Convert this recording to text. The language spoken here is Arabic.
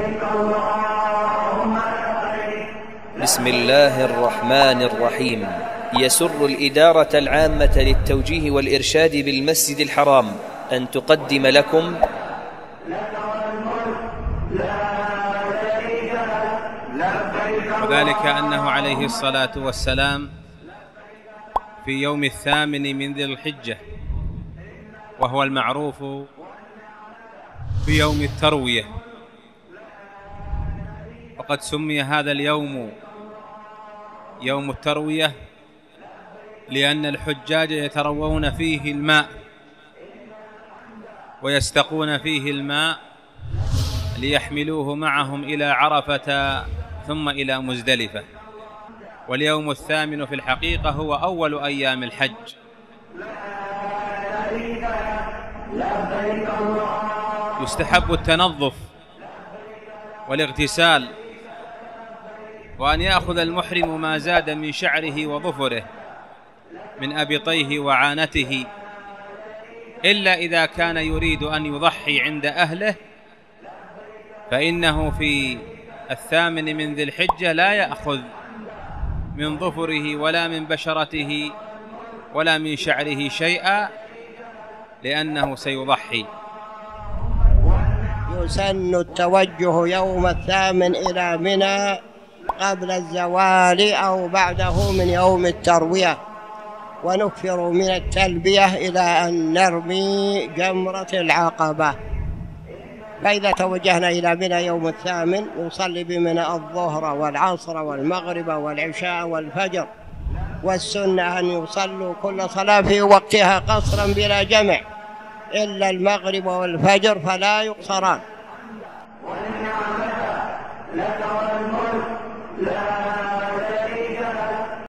بسم الله الرحمن الرحيم. يسر الإدارة العامة للتوجيه والإرشاد بالمسجد الحرام أن تقدم لكم وذلك أنه عليه الصلاة والسلام في يوم 8 من ذي الحجة، وهو المعروف بيوم التروية، وقد سمي هذا اليوم يوم التروية لأن الحجاج يتروون فيه الماء ويستقون فيه الماء ليحملوه معهم إلى عرفة ثم إلى مزدلفة. واليوم 8 في الحقيقة هو أول أيام الحج، يستحب التنظف والاغتسال، وأن يأخذ المحرم ما زاد من شعره وظفره من أبطيه وعانته، إلا إذا كان يريد أن يضحي عند أهله، فإنه في 8 من ذي الحجة لا يأخذ من ظفره ولا من بشرته ولا من شعره شيئا، لأنه سيضحي. يسن التوجه يوم 8 إلى منى قبل الزوال أو بعده من يوم التروية، ونكثر من التلبية إلى أن نرمي جمرة العقبة. فإذا توجهنا إلى منى يوم 8 نصلي بمنى الظهر والعصر والمغرب والعشاء والفجر، والسنة أن يصلوا كل صلاة في وقتها قصرا بلا جمع إلا المغرب والفجر فلا يقصران.